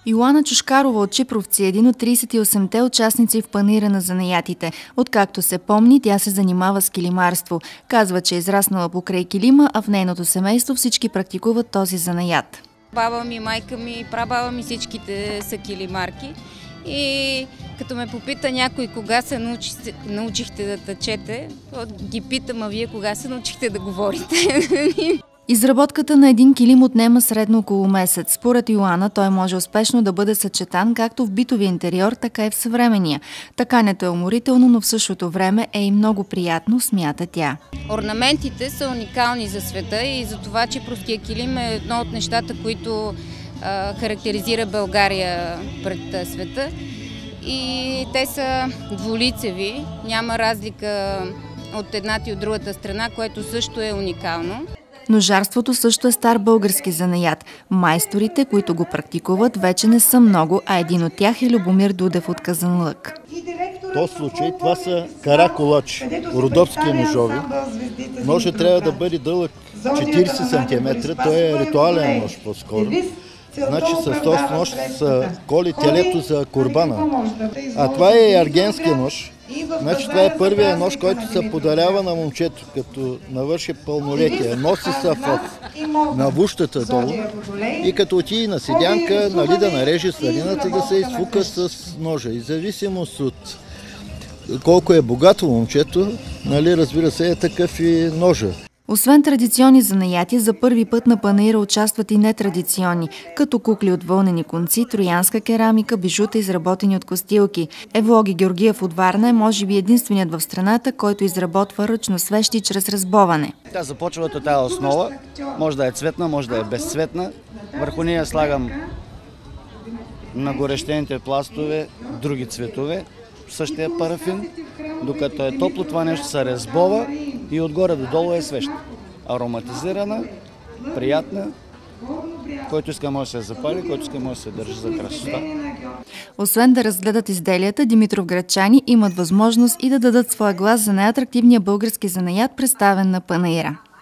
Йоана Чушкарова от Чипровци е един от 38-те участници в панаира на занаятите. Откакто се помни, тя се занимава с килимарство. Казва, че е израснала покрай килима, а в нейното семейство всички практикуват този занаят. Баба ми, майка ми, прабаба ми, всичките са килимарки. И като ме попита някой кога се научихте да тъчете, ги питам, а вие кога се научихте да говорите? Изработката на един килим отнема средно около месец. Според Йоана той може успешно да бъде съчетан както в битовия интериор, така и в съвременния. Такането е уморително, но в същото време е и много приятно, смята тя. Орнаментите са уникални за света и за това, че чипровския килим е едно от нещата, които характеризира България пред света. И те са двулицеви, няма разлика от едната и от другата страна, което също е уникално. Ножарството също е стар български занаят. Майсторите, които го практикуват, вече не са много, а един от тях е Любомир Дудев от Казанлък. В този случай това са караколачи, родопски ножови. Ножът трябва да бъде дълъг 40 см, той е ритуален нож по-скоро. Значи с този нож са коли телето за курбана. А това е аргенски нож. Значи това е първият нож, който се подарява на момчето, като навърши пълнолетие. Носи се на вущата долу и като отиде на седянка, нали, да нареже сладината, да се изфука с ножа. И зависимост от колко е богато момчето, нали, разбира се, е такъв и ножа. Освен традиционни занаяти, за първи път на панаира участват и нетрадиционни, като кукли от вълнени конци, троянска керамика, бижута, изработени от костилки. Евлоги Георгиев от Варна е може би единственият в страната, който изработва ръчно свещи чрез разбоване. Тя започва от тази основа, може да е цветна, може да е безцветна. Върху нея слагам на горещените пластове други цветове, същия парафин. Докато е топло, това нещо се разбова и отгоре до долу е свещ. Ароматизирана, приятна, който иска може да се запали, който иска може да се държи за красота. Освен да разгледат изделията, димитровградчани имат възможност и да дадат своя глас за най-атрактивния български занаят, представен на панаира.